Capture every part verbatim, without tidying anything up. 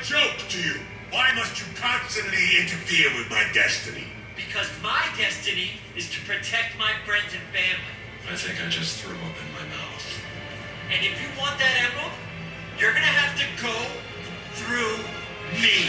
joke to you. Why must you constantly interfere with my destiny? Because my destiny is to protect my friends and family. I think I just threw up in my mouth. And if you want that emerald, you're gonna have to go through me.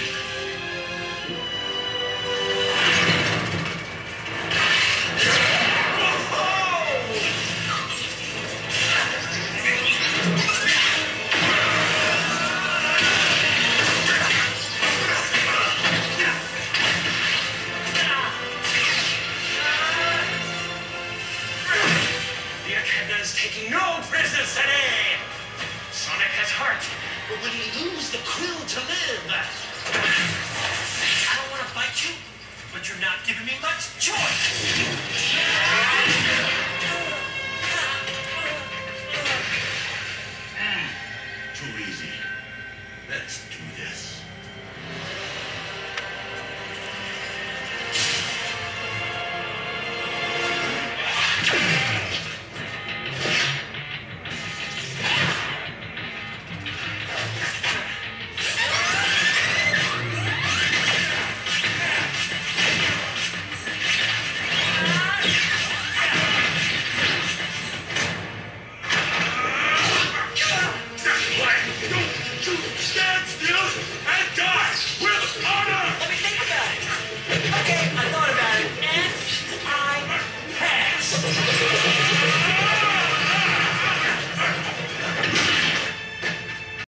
Taking no prisoners today! Sonic has heart, but will he lose the quill to live? I don't want to fight you, but you're not giving me much choice. Mm, too easy. Let's do this.